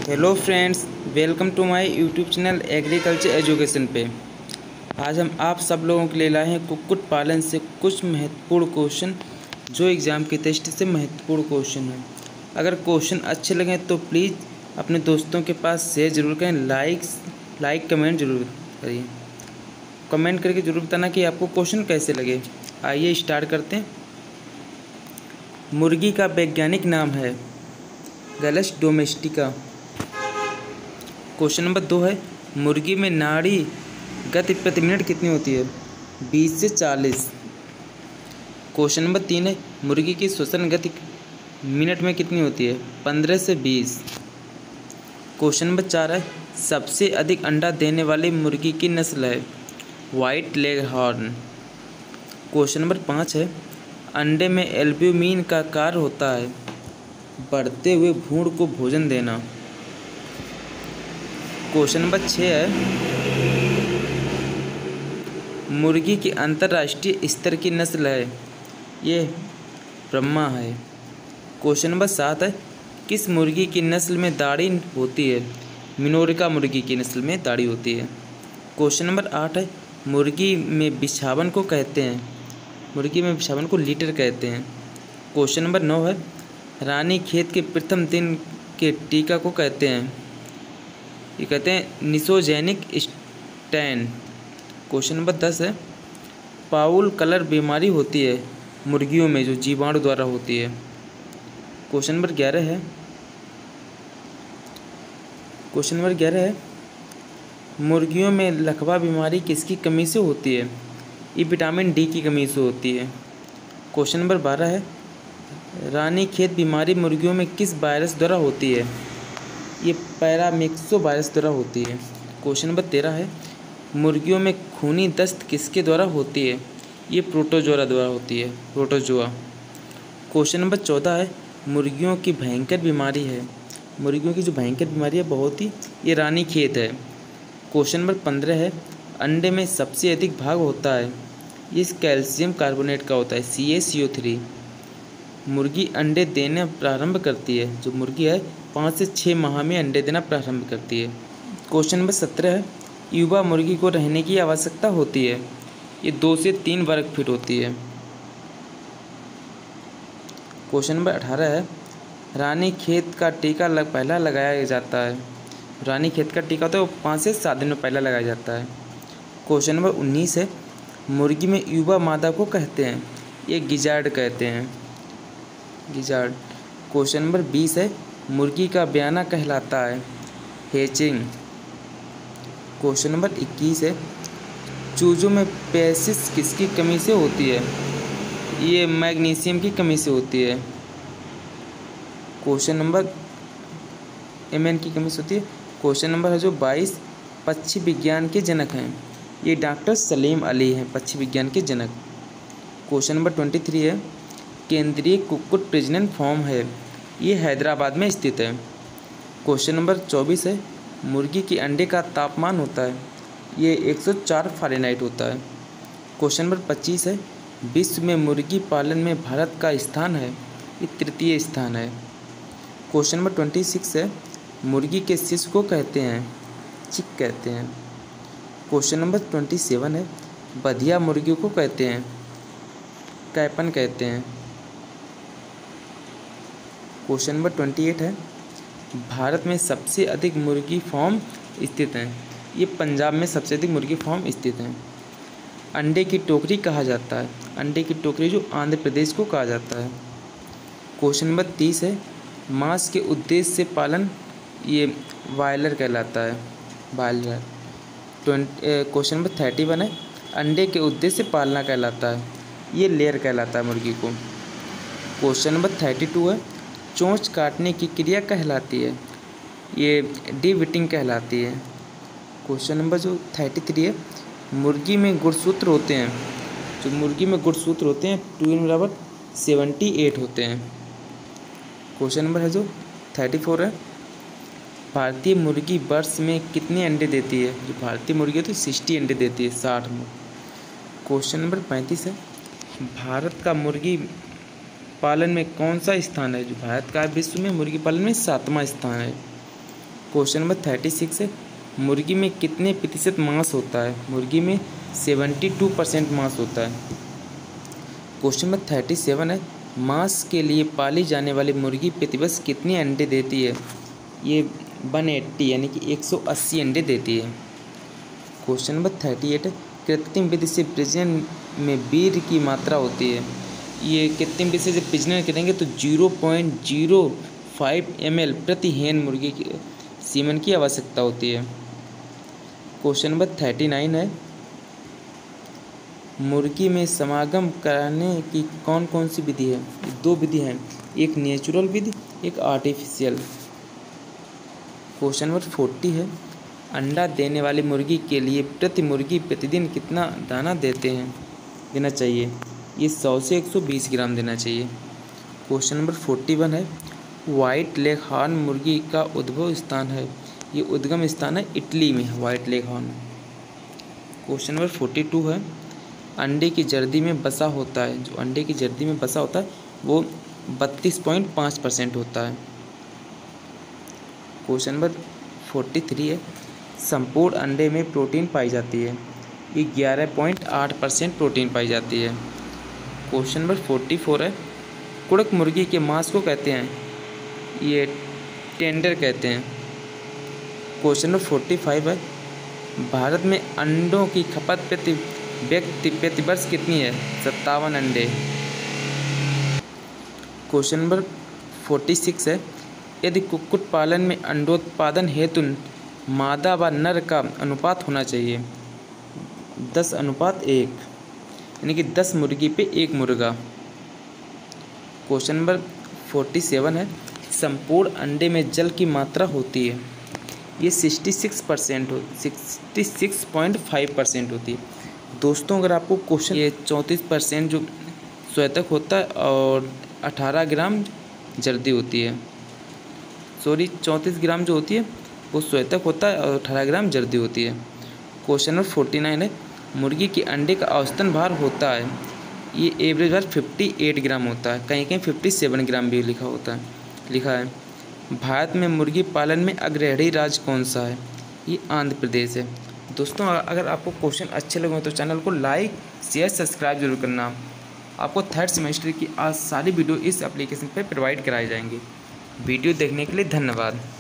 Hello friends, welcome to my YouTube channel agriculture education पे। आज हम आप सब लोगों के लिए लाए हैं कुक्कुट पालन से कुछ महत्वपूर्ण क्वेश्चन जो एग्ज़ाम की दृष्टि से महत्वपूर्ण क्वेश्चन है। अगर क्वेश्चन अच्छे लगें तो प्लीज़ अपने दोस्तों के पास शेयर ज़रूर करें, लाइक कमेंट ज़रूर करिए। कमेंट करके ज़रूर बताना कि आपको क्वेश्चन कैसे लगे। आइए स्टार्ट करते हैं। मुर्गी का वैज्ञानिक नाम है गैलस डोमेस्टिका। क्वेश्चन नंबर 2 है, मुर्गी में नाड़ी गति प्रति मिनट कितनी होती है? 20 से 40। क्वेश्चन नंबर 3 है, मुर्गी की श्वसन गति मिनट में कितनी होती है? 15 से 20। क्वेश्चन नंबर 4 है, सबसे अधिक अंडा देने वाली मुर्गी की नस्ल है? White leghorn. Question number 5 है, अंडे में एल्ब्यूमिन का कार्य होता है? बढ़ते हुए भ्रूण को भोजन देना। क्वेश्चन नंबर 6 है, मुर्गी की अंतर्राष्ट्रीय स्तर की नस्ल है? ये ब्रह्मा है। क्वेश्चन नंबर 7 है, किस मुर्गी की नस्ल में दाढ़ी होती है? मिनोरिका मुर्गी की नस्ल में दाढ़ी होती है। क्वेश्चन नंबर 8 है, मुर्गी में बिछावन को कहते हैं? मुर्गी में बिछावन को लीटर कहते हैं। क्वेश्चन नंबर 9 है, रानी खेत के प्रथम दिन के टीका को कहते हैं? ये कहते हैं निसोजेनिक स्टैन। क्वेश्चन नंबर 10 है, पाउल कलर बीमारी होती है मुर्गियों में जो जीवाणु द्वारा होती है? क्वेश्चन नंबर 11 है, मुर्गियों में लकवा बीमारी किसकी कमी से होती है? ये विटामिन डी की कमी से होती है। क्वेश्चन नंबर 12 है, रानीखेत बीमारी मुर्गियों में किस वायरस द्वारा होती है? ये पैरामिक्सो वायरस द्वारा होती है। क्वेश्चन नंबर 13 है, मुर्गियों में खूनी दस्त किसके द्वारा होती है? ये प्रोटोजोआ द्वारा होती है, प्रोटोजोआ। क्वेश्चन नंबर 14 है, मुर्गियों की भयंकर बीमारी है? मुर्गियों की जो भयंकर बीमारी है बहुत ही, ये रानीखेत है। क्वेश्चन नंबर 15 है, अंडे में सबसे अधिक भाग होता है? ये कैल्शियम कार्बोनेट का होता है, CaCO3। मुर्गी अंडे देना प्रारंभ करती है, जो मुर्गी है 5 से 6 माह में अंडे देना प्रारंभ करती है। क्वेश्चन नंबर 17 है, युवा मुर्गी को रहने की आवश्यकता होती है? ये 2 से 3 वर्ग फीट होती है। क्वेश्चन नंबर 18 है, रानी खेत का टीका पहला लगाया जाता है? रानी खेत का टीका तो 5 से 7 दिन में पहला लगाया जाता है। क्वेश्चन नंबर 19 है, मुर्गी में युवा मादा को कहते हैं? ये गिजार्ड कहते हैं, गिजार्ड। क्वेश्चन नंबर 20 है, मुर्गी का ब्याना कहलाता है? हेचिंग। क्वेश्चन नंबर 21 है, चूजों में पेसिस किसकी कमी से होती है? ये मैग्नीशियम की कमी से होती है। क्वेश्चन नंबर Mn की कमी से होती है। क्वेश्चन नंबर है जो 22, पक्षी विज्ञान के जनक हैं? ये डॉक्टर सलीम अली हैं, पक्षी विज्ञान के जनक। क्वेश्चन नंबर 23 है, केंद्रीय कुक्कुट प्रजनन फॉर्म है? ये हैदराबाद में स्थित है। क्वेश्चन नंबर 24 है, मुर्गी के अंडे का तापमान होता है? ये 104 फ़ारेनहाइट होता है। क्वेश्चन नंबर 25 है, विश्व में मुर्गी पालन में भारत का स्थान है? ये तृतीय स्थान है। क्वेश्चन नंबर 26 है, मुर्गी के शिशु को कहते हैं? चिक कहते हैं। क्वेश्चन नंबर 27 है, बधिया मुर्गियों को कहते हैं? कैपन कहते हैं। क्वेश्चन नंबर 28 है, भारत में सबसे अधिक मुर्गी फार्म स्थित हैं? ये पंजाब में सबसे अधिक मुर्गी फार्म स्थित हैं। अंडे की टोकरी कहा जाता है? अंडे की टोकरी जो आंध्र प्रदेश को कहा जाता है। क्वेश्चन नंबर 30 है, मांस के उद्देश्य से पालन? ये बॉयलर कहलाता है, बॉयलर। क्वेश्चन नंबर 31 है, अंडे के उद्देश्य से पालना कहलाता है? ये लेयर कहलाता है मुर्गी को। क्वेश्चन नंबर 32 है, चोंच काटने की क्रिया कहलाती है? ये डिविटिंग कहलाती है। क्वेश्चन नंबर जो 33 है, मुर्गी में गुणसूत्र होते हैं? जो मुर्गी में गुणसूत्र होते हैं 2 × 78 होते हैं। क्वेश्चन नंबर है जो 34 है, भारतीय मुर्गी वर्ष में कितने अंडे देती है? जो भारतीय मुर्गी है तो 60 अंडे देती है, 60 में। क्वेश्चन नंबर 35 है, भारत का मुर्गी पालन में कौन सा स्थान है? जो भारत का विश्व में मुर्गी पालन में 7वां स्थान है। क्वेश्चन नंबर 36 है, मुर्गी में कितने प्रतिशत मांस होता है? मुर्गी में 72% मांस होता है। क्वेश्चन नंबर 37 है, मांस के लिए पाली जाने वाली मुर्गी प्रतिवर्ष कितने अंडे देती है? ये 180 यानी कि 180 अंडे देती है। क्वेश्चन नंबर 38 है, कृत्रिम विधि से प्रजनन में वीर्य की मात्रा होती है। ये कृत्रिम विधि से प्रजनन करेंगे तो 0.05 ml प्रति हेन मुर्गी की सीमन की आवश्यकता होती है। क्वेश्चन नंबर 39 है, मुर्गी में समागम कराने की कौन कौन सी विधि है? 2 विधि हैं, एक नेचुरल विधि, एक आर्टिफिशियल। क्वेश्चन नंबर 40 है, अंडा देने वाली मुर्गी के लिए प्रति मुर्गी प्रतिदिन कितना दाना देना चाहिए? ये 100 से 120 ग्राम देना चाहिए। क्वेश्चन नंबर 41 है, वाइट लेग हॉर्न मुर्गी का उद्भव स्थान है। ये उद्गम स्थान है इटली में, white leghorn. Question number 42 है, अंडे की जर्दी में बसा होता है, जो अंडे की जर्दी में बसा होता है वो 32.5% होता है। क्वेश्चन नंबर 43 है, संपूर्ण अंडे में प्रोटीन पाई जाती है। ये 11.8% प्रोटीन पाई जाती है। क्वेश्चन नंबर 44 है, कुड़क मुर्गी के मांस को कहते हैं? ये टेंडर कहते हैं। क्वेश्चन नंबर 45 है, भारत में अंडों की खपत प्रति व्यक्ति प्रतिवर्ष कितनी है? 57 अंडे। क्वेश्चन नंबर 46 है, यदि कुक्कुट पालन में अंडोत्पादन हेतु मादा व नर का अनुपात होना चाहिए 10:1, यानी कि 10 मुर्गी पे 1 मुर्गा। क्वेश्चन नंबर 47 है, संपूर्ण अंडे में जल की मात्रा होती है। ये 66.5% होती है। दोस्तों अगर आपको क्वेश्चन, ये 34% जो श्वेतक होता है और 18 ग्राम जर्दी होती है। 34 ग्राम जो होती है वो श्वेतक होता है और 18 ग्राम जर्दी होती है। क्वेश्चन नंबर 49 है, मुर्गी के अंडे का औसतन भार होता है। ये एवरेज भार 58 ग्राम होता है, कहीं कहीं 57 ग्राम भी लिखा है। भारत में मुर्गी पालन में अग्रणी राज्य कौन सा है? ये आंध्र प्रदेश है। दोस्तों अगर आपको क्वेश्चन अच्छे लगे तो चैनल को लाइक शेयर सब्सक्राइब जरूर करना। आपको 3rd सेमेस्टर की आज सारी वीडियो इस एप्लीकेशन पर प्रोवाइड कराई जाएंगी। वीडियो देखने के लिए धन्यवाद।